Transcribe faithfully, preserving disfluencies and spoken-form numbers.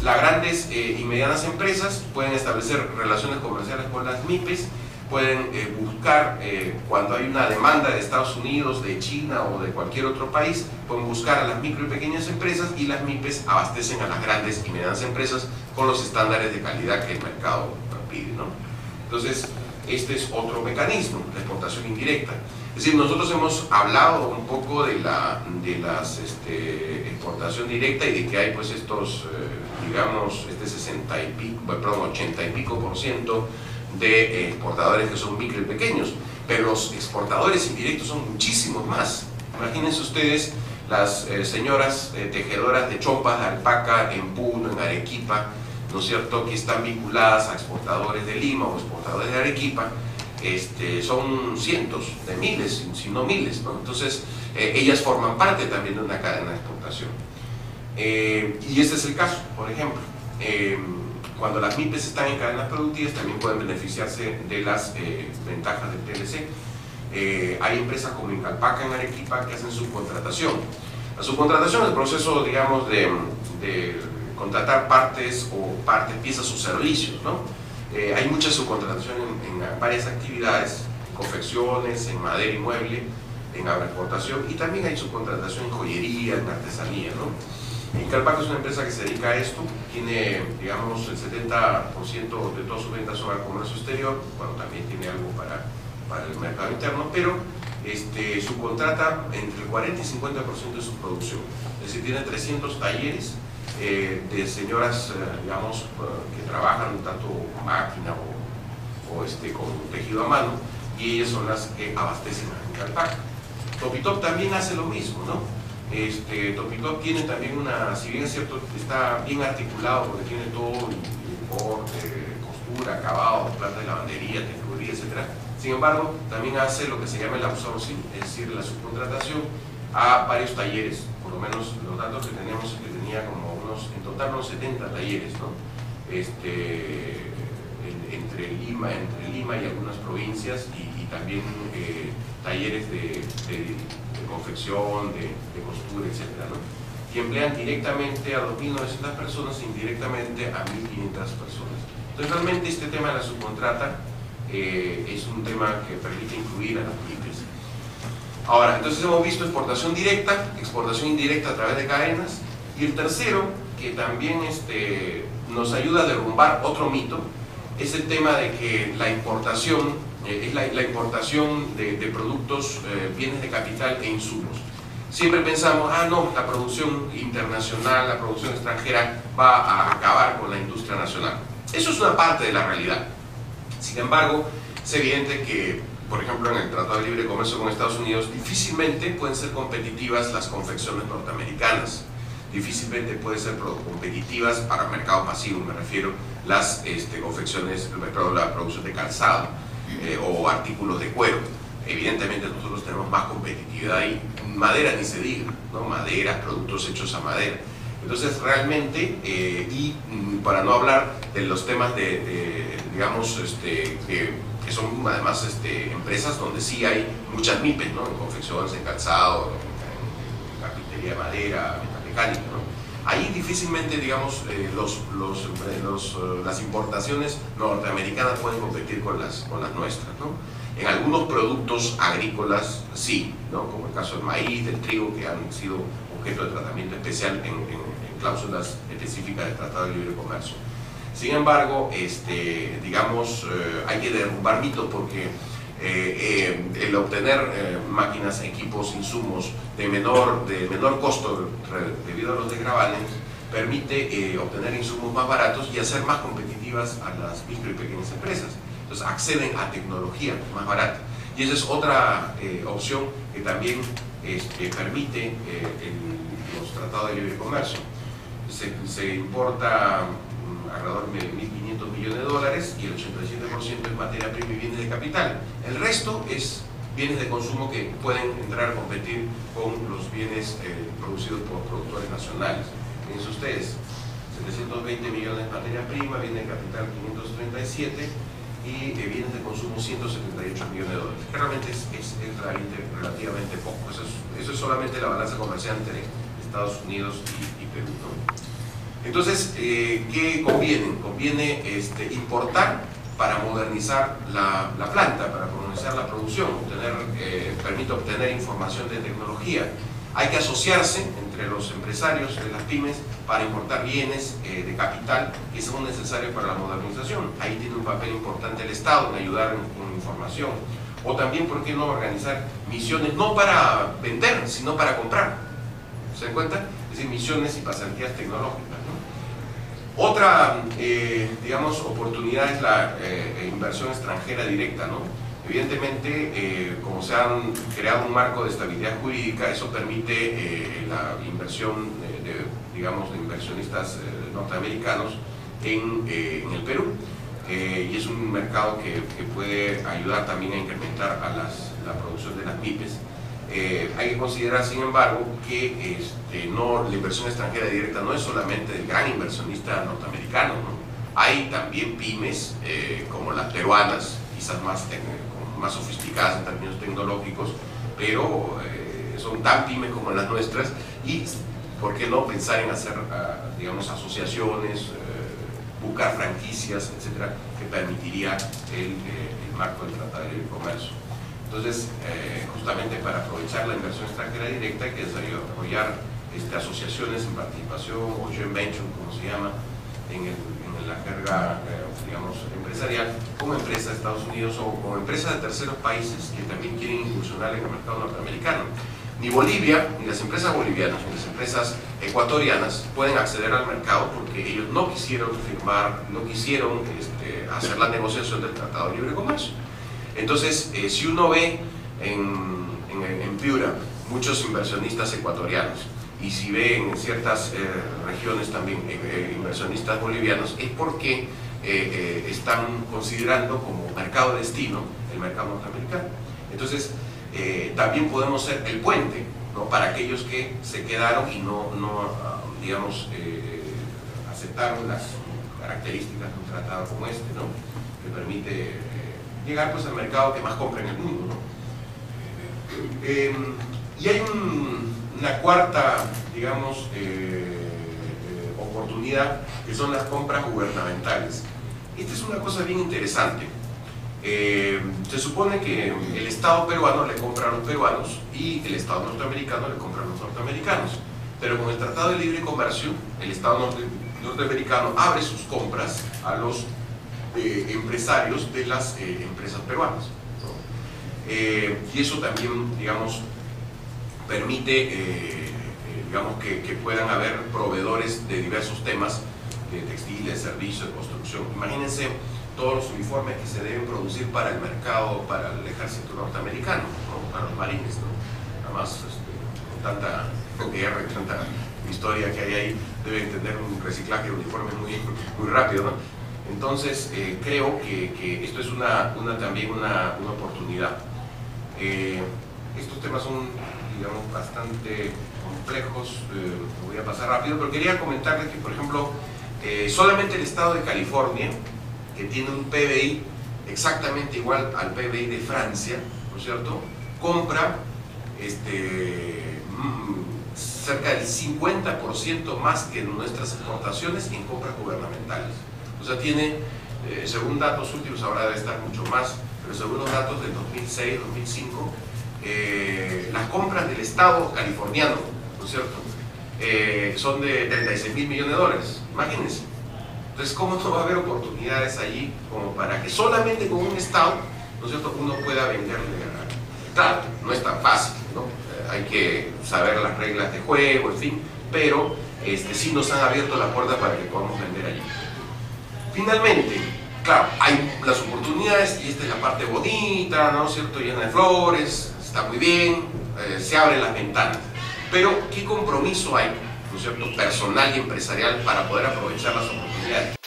las grandes eh, y medianas empresas pueden establecer relaciones comerciales con las MIPES, pueden eh, buscar, eh, cuando hay una demanda de Estados Unidos, de China o de cualquier otro país, pueden buscar a las micro y pequeñas empresas, y las MIPES abastecen a las grandes y medianas empresas con los estándares de calidad que el mercado pide, ¿no? Entonces, este es otro mecanismo, la exportación indirecta. Es decir, nosotros hemos hablado un poco de la de las este, exportación directa, y de que hay pues estos, eh, digamos, este sesenta y pico, perdón, ochenta y pico por ciento de exportadores que son micro y pequeños, pero los exportadores indirectos son muchísimos más. Imagínense ustedes las eh, señoras eh, tejedoras de chompas de alpaca en Puno, en Arequipa, ¿no es cierto?, que están vinculadas a exportadores de Lima o exportadores de Arequipa. Este, son cientos de miles, si no miles, ¿no? Entonces, eh, ellas forman parte también de una cadena de exportación. Eh, y este es el caso, por ejemplo. Eh, Cuando las MIPES están en cadenas productivas, también pueden beneficiarse de las eh, ventajas del T L C. Eh, hay empresas como Incalpaca en Arequipa que hacen subcontratación. La subcontratación es el proceso, digamos, de, de contratar partes o partes, piezas o servicios, ¿no? Eh, hay mucha subcontratación en, en varias actividades, en confecciones, en madera y mueble, en agroexportación, y también hay subcontratación en joyería, en artesanía, ¿no? Incalpaca es una empresa que se dedica a esto, tiene, digamos, el setenta por ciento de todas sus ventas son al comercio exterior, bueno, también tiene algo para, para el mercado interno, pero este, subcontrata entre el cuarenta y cincuenta por ciento de su producción. Es decir, tiene trescientos talleres eh, de señoras, eh, digamos, eh, que trabajan tanto con máquina o, o este, con tejido a mano, y ellas son las que abastecen a Incalpaca. Topitop también hace lo mismo, ¿no? Este, Topitop tiene también una, si bien es cierto, está bien articulado porque tiene todo el corte, costura, acabado, planta de lavandería, tejeduría, etcétera. Sin embargo, también hace lo que se llama el outsourcing, es decir, la subcontratación a varios talleres. Por lo menos los datos que tenemos es que tenía como unos, en total unos setenta talleres, ¿no? Este, en, entre, Lima, entre Lima y algunas provincias, y, y también eh, talleres de, de, de confección, de, de costura, etcétera, ¿no? Y emplean directamente a dos mil novecientas personas e indirectamente a mil quinientas personas. Entonces, realmente este tema de la subcontrata eh, es un tema que permite incluir a las MIPES. Ahora, entonces hemos visto exportación directa, exportación indirecta a través de cadenas, y el tercero, que también este, nos ayuda a derrumbar otro mito, es el tema de que la importación eh, es la, la importación de, de productos, eh, bienes de capital e insumos. Siempre pensamos, ah no, la producción internacional, la producción extranjera va a acabar con la industria nacional. Eso es una parte de la realidad. Sin embargo, es evidente que, por ejemplo, en el Tratado de Libre Comercio con Estados Unidos, difícilmente pueden ser competitivas las confecciones norteamericanas. Difícilmente pueden ser competitivas para el mercado masivo, me refiero, las este, confecciones, perdón, la producción de calzado eh, o artículos de cuero. Evidentemente nosotros tenemos más competitividad ahí, madera ni se diga, ¿no? Madera, productos hechos a madera. Entonces realmente, eh, y para no hablar de los temas de, de digamos, este, que, que son además este, empresas donde sí hay muchas MIPES, ¿no? En confecciones, en calzado, en, en carpintería de madera, metalmecánica, ¿no? Ahí difícilmente, digamos, eh, los, los, los, uh, las importaciones norteamericanas pueden competir con las, con las nuestras, ¿no? En algunos productos agrícolas sí, ¿no? Como el caso del maíz, del trigo, que han sido objeto de tratamiento especial en, en, en cláusulas específicas del Tratado de Libre Comercio. Sin embargo, este, digamos, eh, hay que derrumbar mitos porque eh, eh, el obtener eh, máquinas, equipos, insumos de menor, de menor costo debido a los desgravales permite eh, obtener insumos más baratos y hacer más competitivas a las micro y pequeñas empresas. Entonces acceden a tecnología más barata. Y esa es otra eh, opción que también este, permite eh, el, los tratados de libre comercio. Se, se importa um, alrededor de mil quinientos millones de dólares y el ochenta y siete por ciento es materia prima y bienes de capital. El resto es bienes de consumo que pueden entrar a competir con los bienes eh, producidos por productores nacionales. Fíjense ustedes, setecientos veinte millones de materia prima, bienes de capital quinientos treinta y siete y eh, bienes de consumo ciento setenta y ocho millones de dólares, que realmente es, es, es realmente, relativamente poco. Eso es, eso es solamente la balanza comercial entre Estados Unidos y, y Perú, ¿no? Entonces, eh, ¿qué conviene? Conviene este, importar para modernizar la, la planta, para modernizar la producción, obtener, eh, permite obtener información de tecnología. Hay que asociarse entre los empresarios de las pymes para importar bienes eh, de capital que son necesarios para la modernización. Ahí tiene un papel importante el Estado en ayudar en, con información. O también, ¿por qué no organizar misiones, no para vender, sino para comprar? ¿Se dan cuenta? Es decir, misiones y pasantías tecnológicas, ¿no? Otra, eh, digamos, oportunidad es la eh, inversión extranjera directa, ¿no? Evidentemente, eh, como se han creado un marco de estabilidad jurídica, eso permite eh, la inversión de, de, digamos, de inversionistas eh, norteamericanos en, eh, en el Perú. Eh, y es un mercado que, que puede ayudar también a incrementar a las, la producción de las MIPES. Eh, hay que considerar, sin embargo, que este, no, la inversión extranjera directa no es solamente del gran inversionista norteamericano, ¿no? Hay también pymes eh, como las peruanas, quizás más, más sofisticadas en términos tecnológicos, pero eh, son tan pymes como las nuestras, y ¿por qué no pensar en hacer, uh, digamos, asociaciones, uh, buscar franquicias, etcétera, que permitiría el, eh, el marco del Tratado de Libre Comercio? Entonces, eh, justamente para aprovechar la inversión extranjera directa hay que desarrollar este, asociaciones en participación o joint venture, como se llama en, el, en la jerga, eh, digamos, empresarial, con empresas de Estados Unidos o con empresas de terceros países que también quieren incursionar en el mercado norteamericano. Ni Bolivia, ni las empresas bolivianas, ni las empresas ecuatorianas pueden acceder al mercado porque ellos no quisieron firmar, no quisieron este, hacer la negociación del Tratado de Libre Comercio. Entonces, eh, si uno ve en, en, en Piura muchos inversionistas ecuatorianos, y si ve en ciertas eh, regiones también eh, inversionistas bolivianos, es porque eh, eh, están considerando como mercado de destino el mercado norteamericano. Entonces, eh, también podemos ser el puente, ¿no?, para aquellos que se quedaron y no, no digamos, eh, aceptaron las características de un tratado como este, ¿no?, que permite eh, llegar pues, al mercado que más compra en el mundo, ¿no? Eh, y hay un, una cuarta, digamos, eh, eh, oportunidad, que son las compras gubernamentales. Esta es una cosa bien interesante. Eh, se supone que el Estado peruano le compra a los peruanos y el Estado norteamericano le compra a los norteamericanos. Pero con el Tratado de Libre Comercio, el Estado norte, norteamericano abre sus compras a los eh, empresarios de las eh, empresas peruanas, ¿no? Eh, y eso también, digamos, permite eh, eh, digamos que, que puedan haber proveedores de diversos temas, de textiles, servicios, de construcción. Imagínense todos los uniformes que se deben producir para el mercado, para el ejército norteamericano, ¿no?, para los marines, ¿no? Además, este, con tanta guerra y tanta historia que hay ahí, deben tener un reciclaje de uniformes muy, muy rápido, ¿no? Entonces, eh, creo que, que esto es una, una, también una, una oportunidad. Eh, estos temas son, digamos, bastante complejos, eh, voy a pasar rápido, pero quería comentarles que, por ejemplo, eh, solamente el estado de California, que tiene un P B I exactamente igual al P B I de Francia, ¿no es cierto?, compra este, mmm, cerca del cincuenta por ciento más que nuestras exportaciones en compras gubernamentales. O sea, tiene, eh, según datos últimos, ahora debe estar mucho más, pero según los datos del dos mil seis, dos mil cinco, eh, las compras del Estado californiano, ¿no es cierto?, eh, son de treinta y seis mil millones de dólares, imagínense. Entonces, ¿cómo no va a haber oportunidades allí como para que solamente con un Estado, ¿no es cierto?, uno pueda venderle a... Claro, no es tan fácil, ¿no? Eh, hay que saber las reglas de juego, en fin, pero este, sí nos han abierto la puerta para que podamos vender allí. Finalmente, claro, hay las oportunidades y esta es la parte bonita, ¿no es cierto?, llena de flores, está muy bien, eh, se abren las ventanas, pero ¿qué compromiso hay, ¿no es cierto?, personal y empresarial para poder aprovechar las oportunidades?